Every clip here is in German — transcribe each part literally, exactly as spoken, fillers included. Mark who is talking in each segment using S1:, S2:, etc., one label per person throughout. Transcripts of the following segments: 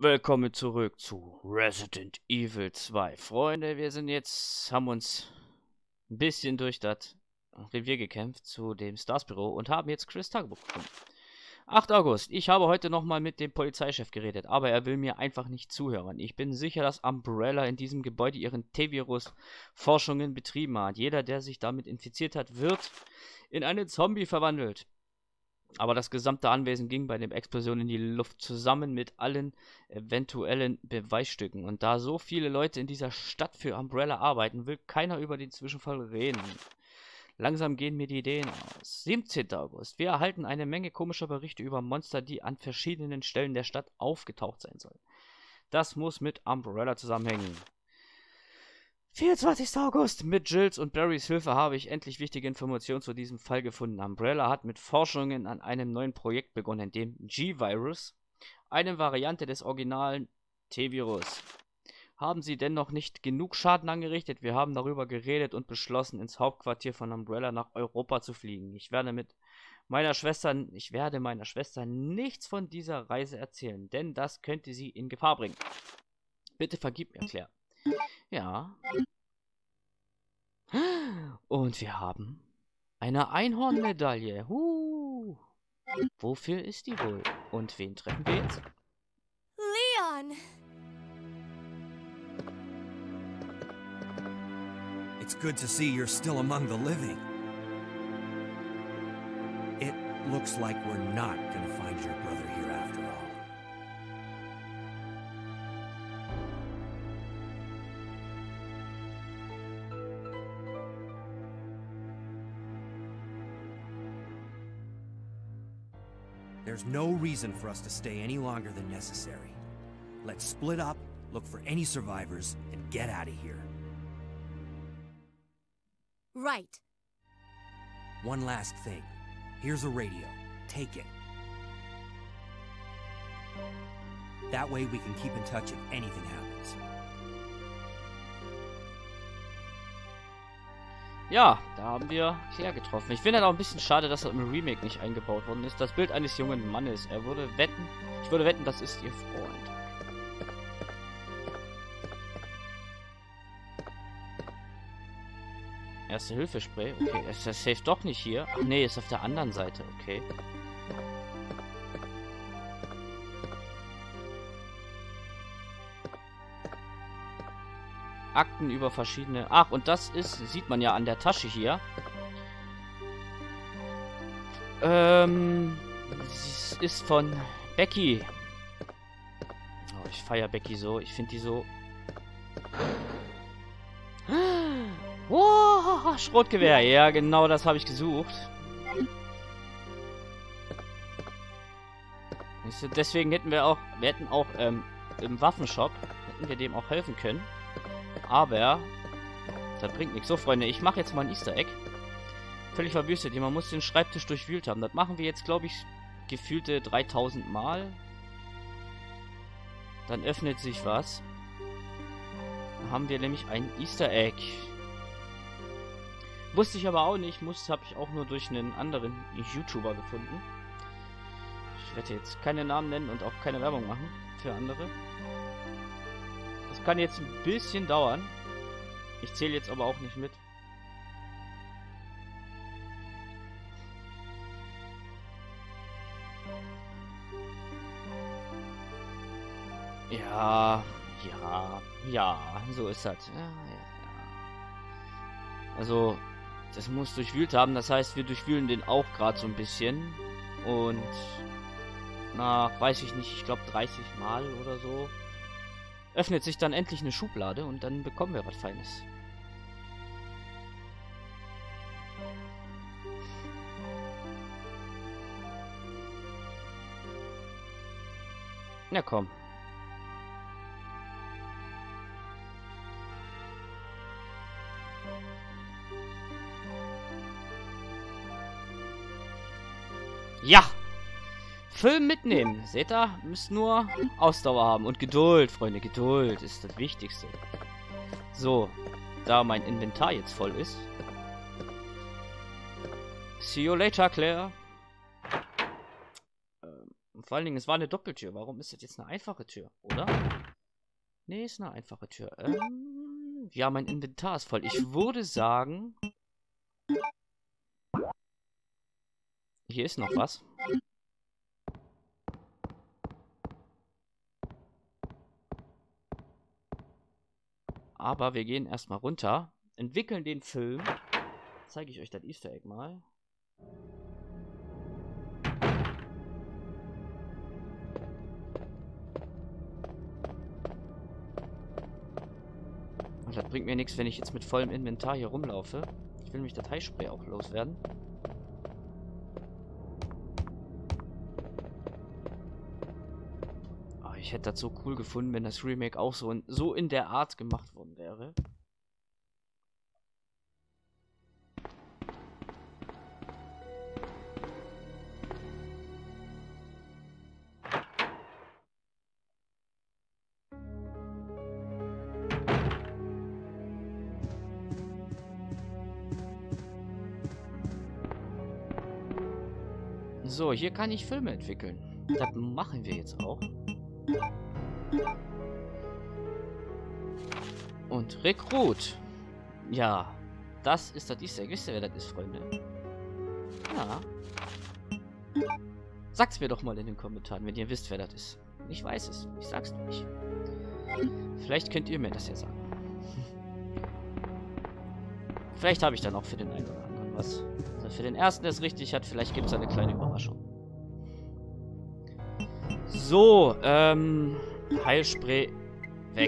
S1: Willkommen zurück zu Resident Evil zwei. Freunde, wir sind jetzt, haben uns ein bisschen durch das Revier gekämpft zu dem Stars-Büro und haben jetzt Chris' Tagebuch gefunden. achter August. Ich habe heute nochmal mit dem Polizeichef geredet, aber er will mir einfach nicht zuhören. Ich bin sicher, dass Umbrella in diesem Gebäude ihren T-Virus-Forschungen betrieben hat. Jeder, der sich damit infiziert hat, wird in einen Zombie verwandelt. Aber das gesamte Anwesen ging bei der Explosion in die Luft, zusammen mit allen eventuellen Beweisstücken. Und da so viele Leute in dieser Stadt für Umbrella arbeiten, will keiner über den Zwischenfall reden. Langsam gehen mir die Ideen aus. siebzehnter August. Wir erhalten eine Menge komischer Berichte über Monster, die an verschiedenen Stellen der Stadt aufgetaucht sein sollen. Das muss mit Umbrella zusammenhängen. vierundzwanzigster August. Mit Jills und Barrys Hilfe habe ich endlich wichtige Informationen zu diesem Fall gefunden. Umbrella hat mit Forschungen an einem neuen Projekt begonnen, dem G-Virus, eine Variante des originalen T-Virus. Haben sie denn noch nicht genug Schaden angerichtet? Wir haben darüber geredet und beschlossen, ins Hauptquartier von Umbrella nach Europa zu fliegen. Ich werde mit meiner Schwester, ich werde meiner Schwester nichts von dieser Reise erzählen, denn das könnte sie in Gefahr bringen. Bitte vergib mir, Claire. Ja. Und wir haben eine Einhornmedaille. Huh. Wofür ist die wohl? Und wen treffen wir jetzt?
S2: Leon!
S3: It's good to see you're still among the living. It looks like we're not gonna find your brother here after all. There's no reason for us to stay any longer than necessary. Let's split up, look for any survivors, and get out of here.
S2: Right.
S3: One last thing. Here's a radio. Take it. That way we can keep in touch if anything happens.
S1: Ja, da haben wir Claire getroffen. Ich finde halt auch ein bisschen schade, dass das im Remake nicht eingebaut worden ist. Das Bild eines jungen Mannes. Er würde wetten, ich würde wetten, das ist ihr Freund. Erste-Hilfe-Spray. Okay, ist das safe doch nicht hier? Ach nee, ist auf der anderen Seite. Okay. Akten über verschiedene... Ach, und das ist, sieht man ja an der Tasche hier. Ähm, das ist von Becky. Oh, ich feiere Becky so. Ich finde die so... Oh, Schrotgewehr. Ja, genau das habe ich gesucht. Deswegen hätten wir auch... Wir hätten auch ähm, im Waffenshop... Hätten wir dem auch helfen können. Aber das bringt nichts. So, Freunde, ich mache jetzt mal ein Easter Egg. Völlig verwüstet. Man muss den Schreibtisch durchwühlt haben. Das machen wir jetzt, glaube ich, gefühlte dreitausend Mal. Dann öffnet sich was. Dann haben wir nämlich ein Easter Egg. Wusste ich aber auch nicht. Muss habe ich auch nur durch einen anderen YouTuber gefunden. Ich werde jetzt keine Namen nennen und auch keine Werbung machen für andere. Das kann jetzt ein bisschen dauern. Ich zähle jetzt aber auch nicht mit. Ja, ja, ja, so ist das. Ja, ja, ja. Also, das muss durchwühlt haben. Das heißt, wir durchwühlen den auch gerade so ein bisschen. Und nach, weiß ich nicht, ich glaube dreißig Mal oder so, öffnet sich dann endlich eine Schublade und dann bekommen wir was Feines. Na komm. Ja! Film mitnehmen. Seht ihr? Müsst nur Ausdauer haben. Und Geduld, Freunde. Geduld ist das Wichtigste. So. Da mein Inventar jetzt voll ist. See you later, Claire. Ähm, Und vor allen Dingen, es war eine Doppeltür. Warum ist das jetzt eine einfache Tür, oder? Nee, ist eine einfache Tür. Ähm, ja, mein Inventar ist voll. Ich würde sagen... Hier ist noch was. Aber wir gehen erstmal runter, entwickeln den Film. Zeige ich euch das Easter Egg mal. Und das bringt mir nichts, wenn ich jetzt mit vollem Inventar hier rumlaufe. Ich will nämlich Dateispray auch loswerden. Ich hätte das so cool gefunden, wenn das Remake auch so in, so in der Art gemacht worden wäre. So, hier kann ich Filme entwickeln. Das machen wir jetzt auch. Und Rekrut. Ja, das ist das Easter Egg. Wisst ihr, wer das ist, Freunde? Ja. Sagt's mir doch mal in den Kommentaren, wenn ihr wisst, wer das ist. Ich weiß es. Ich sag's noch nicht. Vielleicht könnt ihr mir das ja sagen. Vielleicht habe ich dann auch für den einen oder anderen was. Also für den ersten, der es richtig hat, vielleicht gibt es eine kleine Überraschung. So, ähm... Heilspray weg.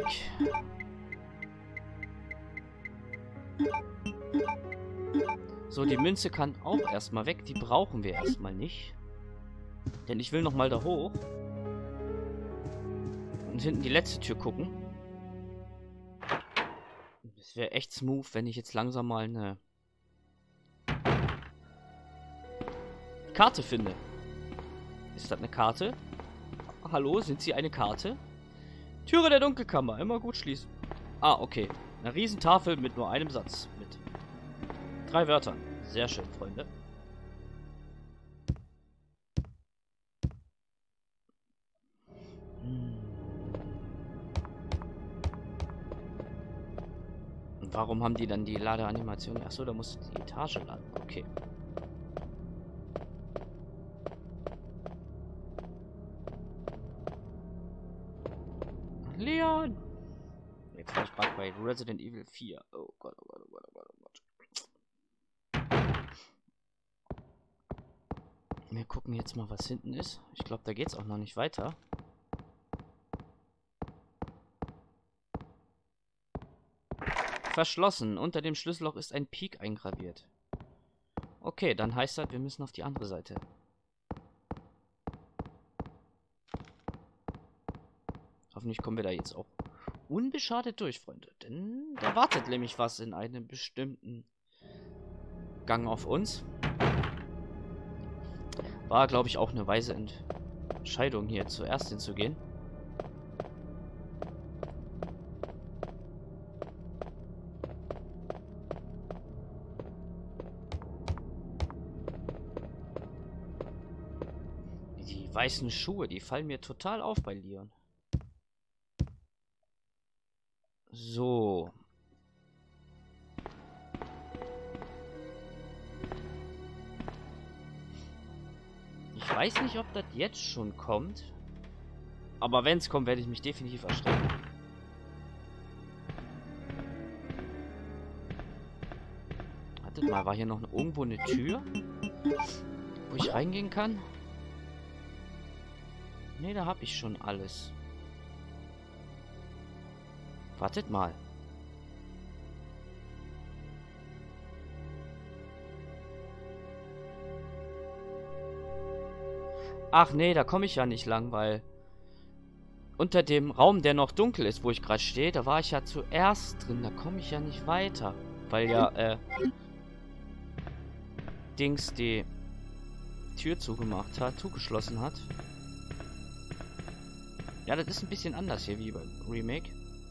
S1: So, die Münze kann auch erstmal weg. Die brauchen wir erstmal nicht. Denn ich will nochmal da hoch. Und hinten die letzte Tür gucken. Das wäre echt smooth, wenn ich jetzt langsam mal eine Karte finde. Ist das eine Karte? Hallo, sind Sie eine Karte? Türe der Dunkelkammer, immer gut schließen. Ah, okay. Eine Riesentafel mit nur einem Satz. Mit drei Wörtern. Sehr schön, Freunde. Hm. Und warum haben die dann die Ladeanimation? Achso, da muss die Etage laden. Okay. Leon! Jetzt war ich gerade bei Resident Evil vier. Oh Gott, oh Gott, oh Gott, oh Gott, oh Gott. Wir gucken jetzt mal, was hinten ist. Ich glaube, da geht es auch noch nicht weiter. Verschlossen. Unter dem Schlüsselloch ist ein Pik eingraviert. Okay, dann heißt das, wir müssen auf die andere Seite. Hoffentlich kommen wir da jetzt auch unbeschadet durch, Freunde. Denn da wartet nämlich was in einem bestimmten Gang auf uns. War, glaube ich, auch eine weise Entscheidung, hier zuerst hinzugehen. Die weißen Schuhe, die fallen mir total auf bei Leon. So. Ich weiß nicht, ob das jetzt schon kommt. Aber wenn es kommt, werde ich mich definitiv erschrecken. Wartet mal, war hier noch irgendwo eine Tür? Wo ich reingehen kann? Ne, da habe ich schon alles. Wartet mal. Ach nee, da komme ich ja nicht lang, weil unter dem Raum, der noch dunkel ist, wo ich gerade stehe, da war ich ja zuerst drin. Da komme ich ja nicht weiter. Weil ja, äh, Dings die Tür zugemacht hat, zugeschlossen hat. Ja, das ist ein bisschen anders hier wie beim Remake.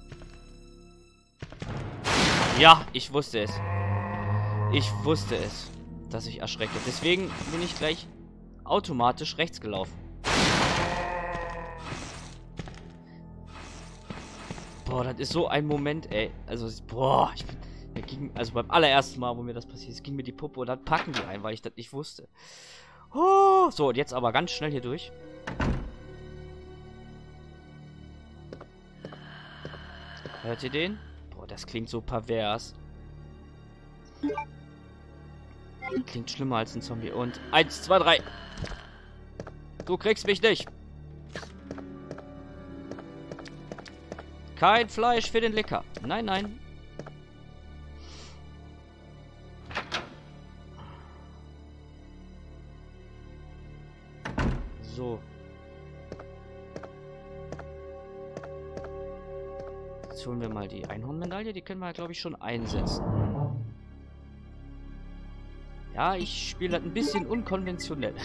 S1: Ja, ich wusste es. Ich wusste es, dass ich erschrecke. Deswegen bin ich gleich automatisch rechts gelaufen. Boah, das ist so ein Moment, ey. Also, boah, ich bin... Da ging, also beim allerersten Mal, wo mir das passiert ist, ging mir die Puppe und dann packen die ein, weil ich das nicht wusste. Oh, so, und jetzt aber ganz schnell hier durch. Hört ihr den? Boah, das klingt so pervers. Klingt schlimmer als ein Zombie. Und eins, zwei, drei. Du kriegst mich nicht. Kein Fleisch für den Lecker. Nein, nein. So. Jetzt holen wir mal die Einhornmedaille. Die können wir, glaube ich, schon einsetzen. Ja, ich spiele das ein bisschen unkonventionell.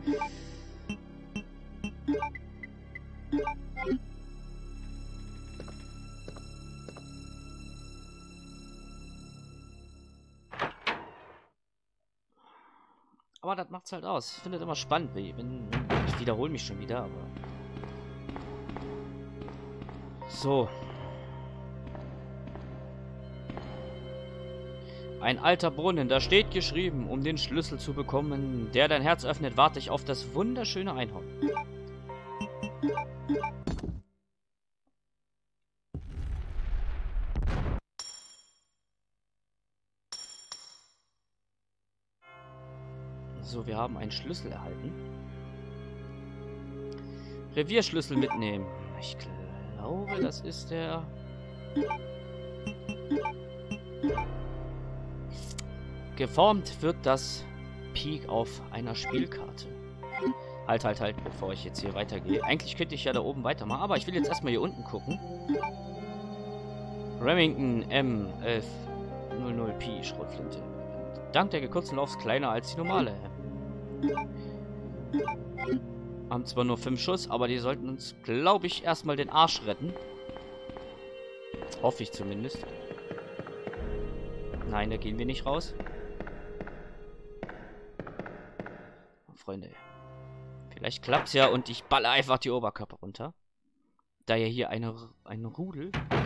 S1: Aber das macht's halt aus. Ich finde das immer spannend. Wenn, wenn, ich wiederhole mich schon wieder, aber... So. Ein alter Brunnen, da steht geschrieben, um den Schlüssel zu bekommen, der dein Herz öffnet, warte ich auf das wunderschöne Einhorn. So, wir haben einen Schlüssel erhalten. Revierschlüssel mitnehmen. Ich glaube, das ist der... Geformt wird das Peak auf einer Spielkarte. Halt, halt, halt, bevor ich jetzt hier weitergehe. Eigentlich könnte ich ja da oben weitermachen, aber ich will jetzt erstmal hier unten gucken. Remington M elf null null Pi Schrotflinte. Dank der gekürzten Laufs kleiner als die normale. Haben zwar nur fünf Schuss, aber die sollten uns, glaube ich, erstmal den Arsch retten. Hoffe ich zumindest. Nein, da gehen wir nicht raus. Freunde. Vielleicht klappt's ja und ich balle einfach die Oberkörper runter. Da ja hier eine, ein Rudel.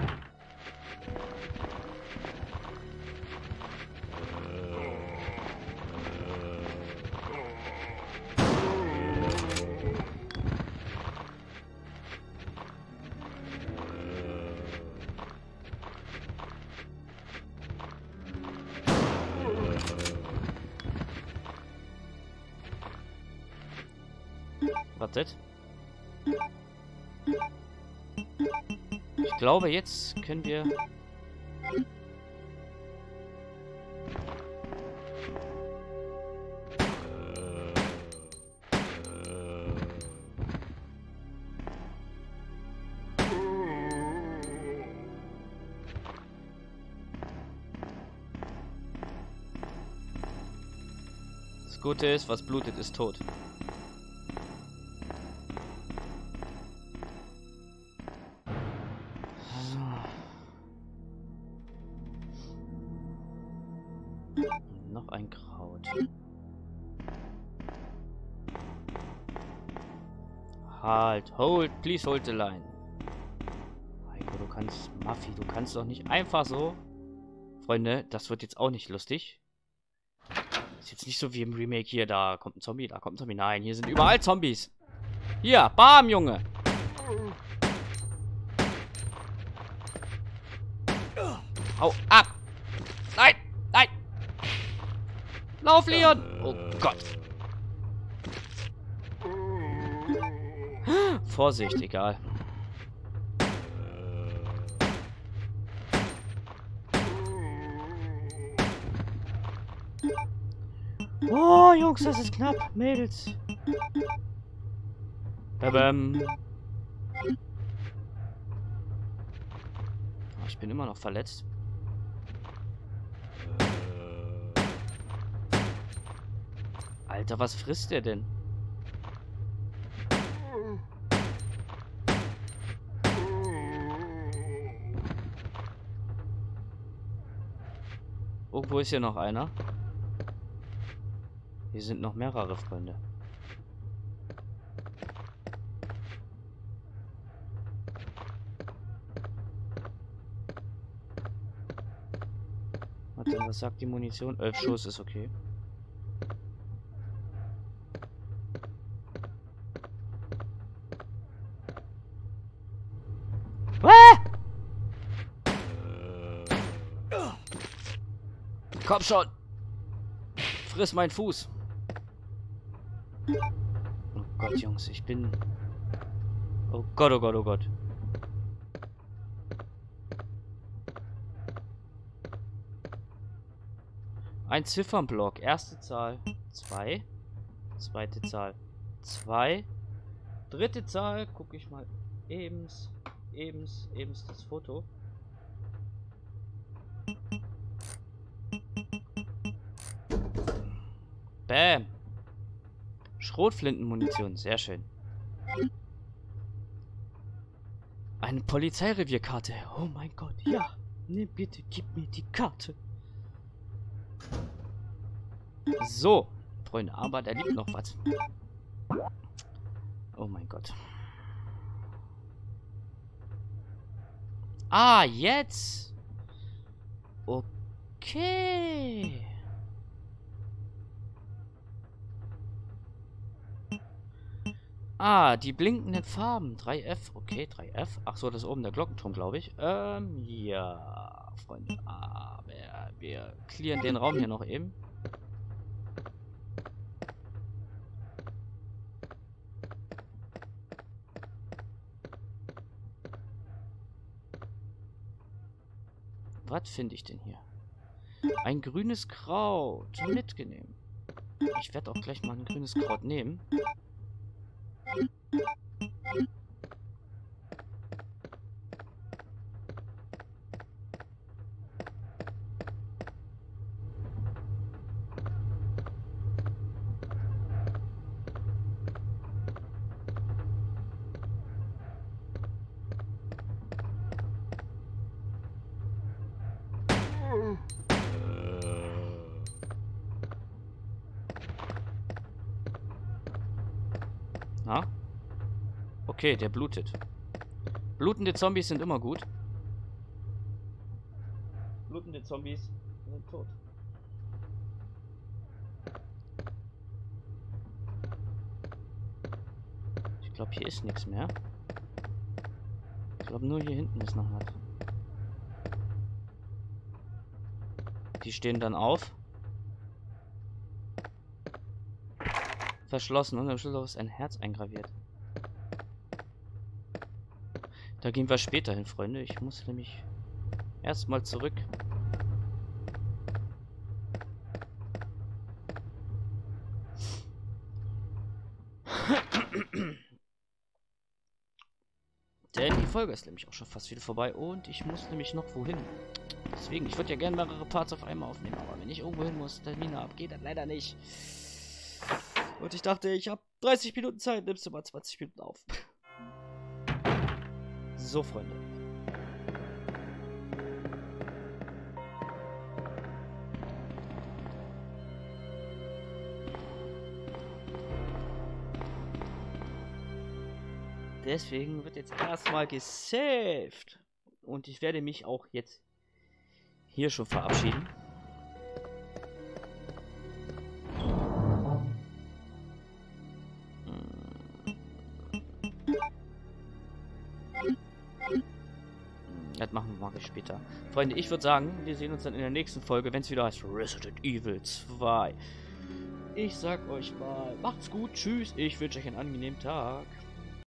S1: Wartet. Ich glaube, jetzt können wir... Das Gute ist, was blutet, ist tot. Noch ein Kraut. Halt, hold, please hold the line. Heiko, du kannst, Maffi, du kannst doch nicht einfach so. Freunde, das wird jetzt auch nicht lustig. Ist jetzt nicht so wie im Remake hier, da kommt ein Zombie, da kommt ein Zombie. Nein, hier sind überall Zombies. Hier, bam, Junge. Hau ab. Nein, nein. Lauf, Leon! Oh Gott. Vorsicht, egal. Oh, Jungs, das ist knapp. Mädels. Bam. Oh, ich bin immer noch verletzt. Alter, was frisst der denn? Irgendwo ist hier noch einer. Hier sind noch mehrere Freunde. Warte, was sagt die Munition? Elf Schuss ist okay. Ah! Komm schon! Friss meinen Fuß! Oh Gott, Jungs, ich bin... Oh Gott, oh Gott, oh Gott. Ein Ziffernblock. Erste Zahl zwei. Zweite Zahl zwei. Dritte Zahl, gucke ich mal ebens, ebens, ebens das Foto. Bam. Schrotflintenmunition, sehr schön. Eine Polizeirevierkarte. Oh mein Gott, ja. Ne, bitte, gib mir die Karte. So, Freunde, aber da liegt noch was. Oh mein Gott. Ah, jetzt. Okay. Ah, die blinkenden Farben. drei F. Okay, drei F. Ach so, das ist oben der Glockenturm, glaube ich. Ähm, ja, Freunde. Aber wir clearen den Raum hier noch eben. Was finde ich denn hier? Ein grünes Kraut. Mitgenommen. Ich werde auch gleich mal ein grünes Kraut nehmen. Na? Okay, der blutet. Blutende Zombies sind immer gut. Blutende Zombies sind tot. Ich glaube, hier ist nichts mehr. Ich glaube, nur hier hinten ist noch was. Die stehen dann auf. Verschlossen und am Schluss ist ein Herz eingraviert. Da gehen wir später hin, Freunde. Ich muss nämlich erstmal zurück. Denn die Folge ist nämlich auch schon fast wieder vorbei und ich muss nämlich noch wohin. Deswegen, ich würde ja gerne mehrere Parts auf einmal aufnehmen, aber wenn ich irgendwo hin muss, Termine ab, geht das leider nicht. Und ich dachte, ich habe dreißig Minuten Zeit, nimmst du mal zwanzig Minuten auf. So, Freunde. Deswegen wird jetzt erstmal gesaved. Und ich werde mich auch jetzt hier schon verabschieden. Das machen wir später. Freunde, ich würde sagen, wir sehen uns dann in der nächsten Folge, wenn es wieder heißt Resident Evil zwei. Ich sag euch mal, macht's gut, tschüss, ich wünsche euch einen angenehmen Tag.